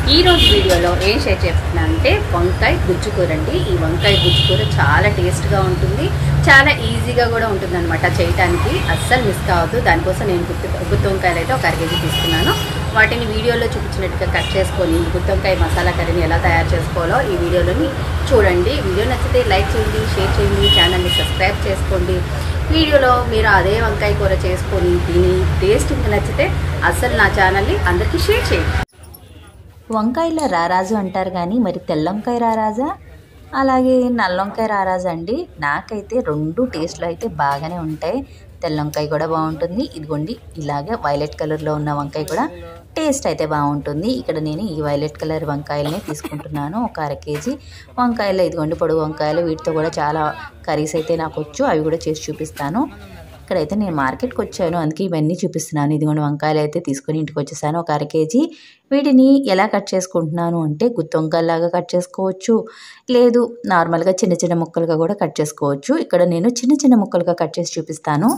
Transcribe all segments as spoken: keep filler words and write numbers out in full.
ఈ రోజు వీడియోలో ఏం షేర్ చేస్తున్నానంటే వంకాయ గుజ్జు కూర అండి। ఈ వంకాయ గుజ్జు కూర చాలా టేస్ట్గా ఉంటుంది, చాలా ఈజీగా కూడా ఉంటుందన్నమాట చేయడానికి। అస్సలు మిస్ కావద్దు। దానికోసం నేను గుత్తి గుత్తి వంకాయలు అయితే ఒక అర కేజీ తీసుకున్నాను। వాటిని వీడియోలో చూపించినట్టుగా కట్ చేసుకొని గుత్తి వంకాయ మసాలా కర్రీని ఎలా తయారు చేసుకోవాలో ఈ వీడియోలోని చూడండి। వీడియో నచ్చితే లైక్ చేయండి, షేర్ చేయండి, ఛానల్ని సబ్స్క్రైబ్ చేసుకోండి। వీడియోలో మీరు అదే వంకాయ కూర చేసుకొని దీని టేస్ట్ ఇంకా నచ్చితే అస్సలు నా ఛానల్ని అందరికీ షేర్ చేయండి। వంకాయల రారాజు అంటారు కానీ మరి తెల్లంకాయ రారాజా అలాగే నల్లొంకాయ రారాజా అండి। నాకైతే రెండు టేస్ట్లో అయితే బాగానే ఉంటాయి। తెల్లంకాయ కూడా బాగుంటుంది, ఇదిగోండి ఇలాగే వైలెట్ కలర్లో ఉన్న వంకాయ కూడా టేస్ట్ అయితే బాగుంటుంది। ఇక్కడ నేను ఈ వైలెట్ కలర్ వంకాయలనే తీసుకుంటున్నాను, ఒక అర కేజీ వంకాయలు। ఇదిగోండి పొడుగు వంకాయలు, వీటితో కూడా చాలా కర్రీస్ అయితే నాకు వచ్చు, అవి కూడా చేసి చూపిస్తాను। ఇక్కడైతే నేను మార్కెట్కి వచ్చాను, అందుకే ఇవన్నీ చూపిస్తున్నాను। ఇదిగోండి వంకాయలు అయితే తీసుకొని ఇంటికి వచ్చేసాను, ఒక అర కేజీ। వీటిని ఎలా కట్ చేసుకుంటున్నాను అంటే గుత్తి వంకాయలాగా కట్ చేసుకోవచ్చు, లేదు నార్మల్గా చిన్న చిన్న ముక్కలుగా కూడా కట్ చేసుకోవచ్చు। ఇక్కడ నేను చిన్న చిన్న ముక్కలుగా కట్ చేసి చూపిస్తాను।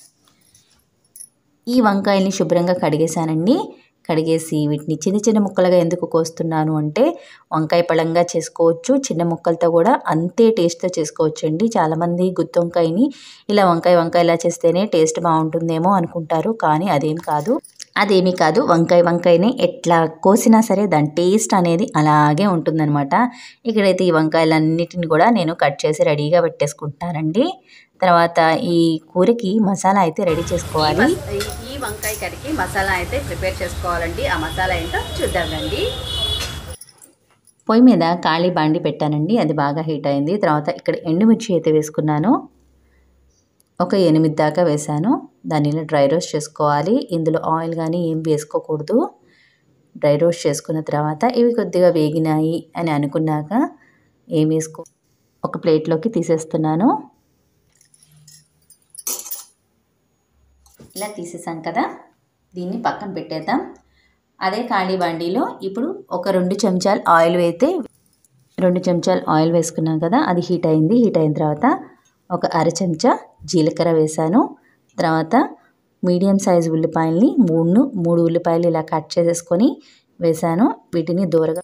ఈ వంకాయల్ని శుభ్రంగా కడిగేసానండి। కడిగేసి వీటిని చిన్న చిన్న ముక్కలుగా ఎందుకు కోస్తున్నాను అంటే వంకాయ పళంగా చేసుకోవచ్చు, చిన్న ముక్కలతో కూడా అంతే టేస్ట్తో చేసుకోవచ్చు అండి। చాలామంది గుత్తి వంకాయని ఇలా వంకాయ వంకాయలా చేస్తేనే టేస్ట్ బాగుంటుందేమో అనుకుంటారు, కానీ అదేం కాదు అదేమీ కాదు వంకాయ వంకాయని ఎట్లా కోసినా సరే దాని టేస్ట్ అనేది అలాగే ఉంటుందన్నమాట। ఇక్కడైతే ఈ వంకాయలన్నిటిని కూడా నేను కట్ చేసి రెడీగా పెట్టేసుకుంటానండి। తర్వాత ఈ కూరకి మసాలా అయితే రెడీ చేసుకోవాలి। ఈ వంకాయ కర్రీకి మసాలా అయితే ప్రిపేర్ చేసుకోవాలండి। ఆ మసాలా ఏంటో చూద్దామండి। పొయ్యి మీద ఖాళీ బాండి పెట్టానండి, అది బాగా హీట్ అయింది। తర్వాత ఇక్కడ ఎండుమిర్చి అయితే వేసుకున్నాను, ఒక ఎనిమిది దాకా వేసాను। దాన్ని ఇలా డ్రై రోస్ట్ చేసుకోవాలి, ఇందులో ఆయిల్ కానీ ఏం వేసుకోకూడదు। డ్రై రోస్ట్ చేసుకున్న తర్వాత ఇవి కొద్దిగా వేగినాయి అని అనుకున్నాక ఏం వేసుకో ఒక ప్లేట్లోకి తీసేస్తున్నాను। ఇలా తీసేసాం కదా, దీన్ని పక్కన పెట్టేద్దాం। అదే ఖాళీ బండిలో ఇప్పుడు ఒక రెండు చెంచాలు ఆయిల్ అయితే రెండు చెంచాలు ఆయిల్ వేసుకున్నాం కదా, అది హీట్ అయింది। హీట్ అయిన తర్వాత ఒక అర చెంచా జీలకర్ర వేసాను। తర్వాత మీడియం సైజు ఉల్లిపాయల్ని మూడు మూడు ఉల్లిపాయలు ఇలా కట్ చేసేసుకొని వేసాను। వీటిని దూరగా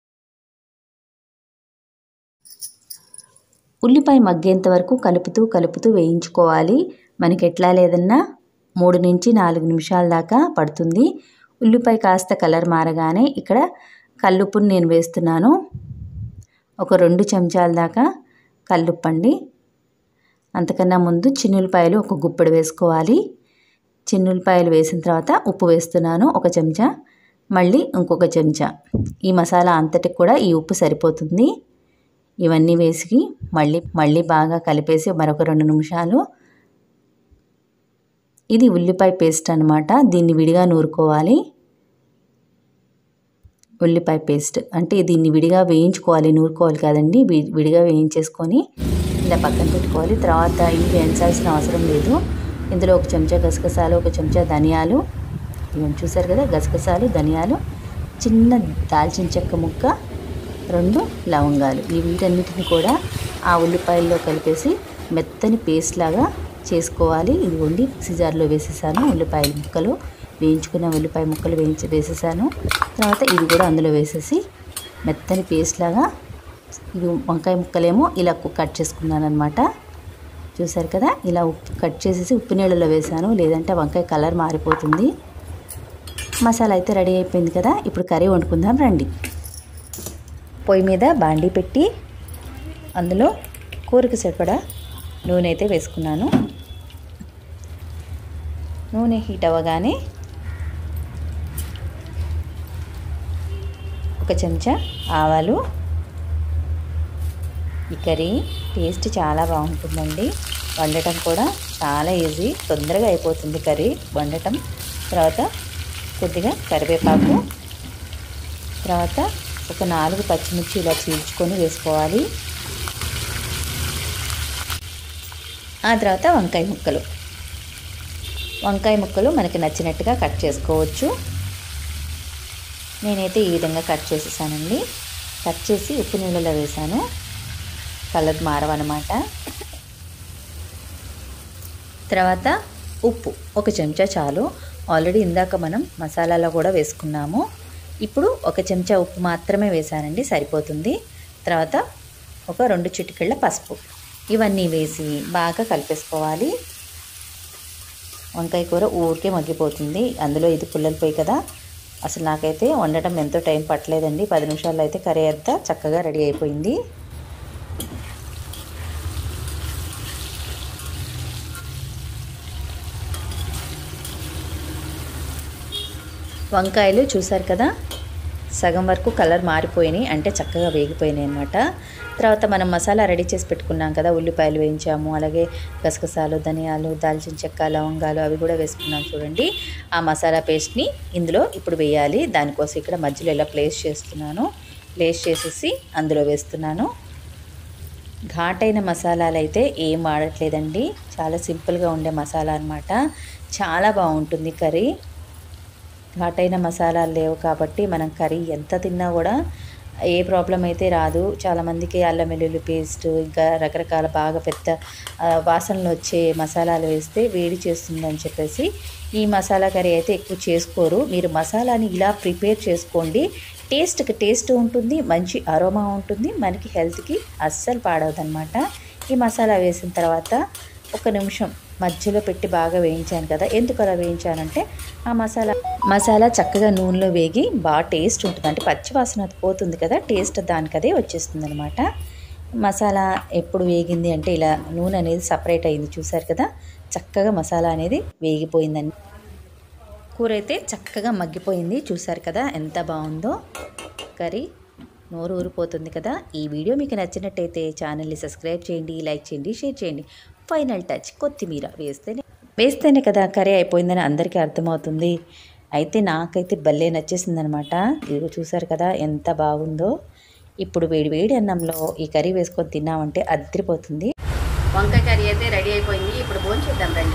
ఉల్లిపాయ మగ్గేంత వరకు కలుపుతూ కలుపుతూ వేయించుకోవాలి। మనకి ఎట్లా లేదన్నా మూడు నుంచి నాలుగు నిమిషాల దాకా పడుతుంది। ఉల్లిపాయ కాస్త కలర్ మారగానే ఇక్కడ కల్లుప్పుని నేను వేస్తున్నాను, ఒక రెండు చెంచాల దాకా కల్లుప్పు అండి। అంతకన్నా ముందు చిన్నులపాయలు ఒక గుప్పెడు వేసుకోవాలి। చిన్నులపాయలు వేసిన తర్వాత ఉప్పు వేస్తున్నాను ఒక చెంచా, మళ్ళీ ఇంకొక చెంచా। ఈ మసాలా అంతటికి కూడా ఈ ఉప్పు సరిపోతుంది। ఇవన్నీ వేసి మళ్ళీ మళ్ళీ బాగా కలిపేసి మరొక రెండు నిమిషాలు ఇది ఉల్లిపాయ పేస్ట్ అన్నమాట, దీన్ని విడిగా నూరుకోవాలి। ఉల్లిపాయ పేస్ట్ అంటే దీన్ని విడిగా వేయించుకోవాలి, నూరుకోవాలి కాదండి, విడిగా వేయించేసుకొని ఇలా పక్కన పెట్టుకోవాలి। తర్వాత ఇవి వేయించాల్సిన అవసరం లేదు। ఇందులో ఒక చెంచా గసగసాలు, ఒక చెంచా ధనియాలు, ఇవన్నీ చూసారు కదా, గసగసాలు ధనియాలు, చిన్న దాల్చిన చెక్క ముక్క, రెండు లవంగాలు, ఈ వీటన్నిటిని కూడా ఆ ఉల్లిపాయల్లో కలిపేసి మెత్తని పేస్ట్ లాగా చేసుకోవాలి। ఇదిగోండి సిజార్లో వేసేసాను, ఉల్లిపాయల ముక్కలు వేయించుకున్న ఉల్లిపాయ ముక్కలు వేయించి వేసేసాను। తర్వాత ఇది కూడా అందులో వేసేసి మెత్తని పేస్ట్ లాగా, ఇది వంకాయ ముక్కలేమో ఇలా కట్ చేసుకున్నాను అనమాట। చూసారు కదా, ఇలా ఉప్పు కట్ చేసేసి ఉప్పు నీళ్ళలో వేసాను, లేదంటే వంకాయ కలర్ మారిపోతుంది। మసాలా అయితే రెడీ అయిపోయింది కదా, ఇప్పుడు కర్రీ వండుకుందాం రండి। పొయ్యి మీద బాండీ పెట్టి అందులో కూరకు సరిపడా నూనె అయితే వేసుకున్నాను। నూనె హీట్ అవ్వగానే ఒక చెంచా ఆవాలు, ఈ కర్రీ టేస్ట్ చాలా బాగుంటుందండి, వండటం కూడా చాలా ఈజీ, తొందరగా అయిపోతుంది కర్రీ వండటం। తర్వాత కొద్దిగా కరివేపాకు, తర్వాత ఒక నాలుగు పచ్చిమిర్చి ఇలా చీల్చుకొని వేసుకోవాలి। ఆ తర్వాత వంకాయ ముక్కలు వంకాయ ముక్కలు మనకి నచ్చినట్టుగా కట్ చేసుకోవచ్చు। నేనైతే ఈ విధంగా కట్ చేసేసానండి, కట్ చేసి ఉప్పు నీళ్ళలో వేసాను, కలర్ మారవన్నమాట। తర్వాత ఉప్పు ఒక చెంచా చాలు, ఆల్రెడీ ఇందాక మనం మసాలాలో కూడా వేసుకున్నాము। ఇప్పుడు ఒక చెంచా ఉప్పు మాత్రమే వేసానండి, సరిపోతుంది. తర్వాత ఒక రెండు చిటికెళ్ళ పసుపు, ఇవన్నీ వేసి బాగా కలిపేసుకోవాలి. వంకాయ కూర ఊరికే మగ్గిపోతుంది, అందులో ఇది పుల్లలు పోయి కదా. అసలు నాకైతే వండటం ఎంతో టైం పట్టలేదండి, పది నిమిషాల్లో అయితే కర్రీ అంతా చక్కగా రెడీ అయిపోయింది. వంకాయలు చూసారు కదా, సగం వరకు కలర్ మారిపోయినాయి, అంటే చక్కగా వేగిపోయినాయి అన్నమాట. తర్వాత మనం మసాలా రెడీ చేసి పెట్టుకున్నాం కదా, ఉల్లిపాయలు వేయించాము, అలాగే గసగసాలు, ధనియాలు, దాల్చిన చెక్క, లవంగాలు అవి కూడా వేసుకున్నాం చూడండి. ఆ మసాలా పేస్ట్ని ఇందులో ఇప్పుడు వేయాలి. దానికోసం ఇక్కడ మధ్యలో ఇలా ప్లేస్ చేస్తున్నాను, ప్లేస్ చేసేసి అందులో వేస్తున్నాను. ఘాటైన మసాలాలు అయితే ఏం వాడట్లేదండి, చాలా సింపుల్గా ఉండే మసాలా అన్నమాట. చాలా బాగుంటుంది కర్రీ. ఘాటైన మసాలాలు లేవు కాబట్టి మనం కర్రీ ఎంత తిన్నా కూడా ఏ ప్రాబ్లం అయితే రాదు. చాలామందికి అల్లం వెల్లుల్లి పేస్ట్, ఇంకా రకరకాల బాగా పెద్ద వాసనలు వచ్చే మసాలాలు వేస్తే వేడి చేస్తుందని చెప్పేసి ఈ మసాలా కర్రీ అయితే ఎక్కువ చేసుకోరు. మీరు మసాలాని ఇలా ప్రిపేర్ చేసుకోండి, టేస్ట్కి టేస్ట్ ఉంటుంది, మంచి అరోమా ఉంటుంది, మనకి హెల్త్కి అస్సలు పాడవదన్నమాట. ఈ మసాలా వేసిన తర్వాత ఒక నిమిషం మధ్యలో పెట్టి బాగా వేయించాను కదా. ఎందుకు అలా వేయించానంటే ఆ మసాలా మసాలా చక్కగా నూనెలో వేగి బాగా టేస్ట్ ఉంటుంది, అంటే పచ్చివాసన పోతుంది కదా, టేస్ట్ దానికి అదే వచ్చేస్తుంది అనమాట. మసాలా ఎప్పుడు వేగింది అంటే ఇలా నూనె అనేది సపరేట్ అయింది, చూసారు కదా, చక్కగా మసాలా అనేది వేగిపోయిందండి. కూర అయితే చక్కగా మగ్గిపోయింది, చూసారు కదా ఎంత బాగుందో కర్రీ, నోరు ఊరిపోతుంది కదా. ఈ వీడియో మీకు నచ్చినట్టయితే ఛానల్ని సబ్స్క్రైబ్ చేయండి, లైక్ చేయండి, షేర్ చేయండి. ఫైనల్ టచ్ కొత్తిమీర వేస్తేనే వేస్తేనే కదా కర్రీ అయిపోయిందని అందరికీ అర్థమవుతుంది. అయితే నాకైతే భలే నచ్చేసింది అనమాట. ఇదిగో చూసారు కదా ఎంత బాగుందో. ఇప్పుడు వేడి వేడి అన్నంలో ఈ కర్రీ వేసుకొని తిన్నామంటే అదిరిపోతుంది. వంకాయ కర్రీ అయితే రెడీ అయిపోయింది, ఇప్పుడు భోంచేద్దాం రండి.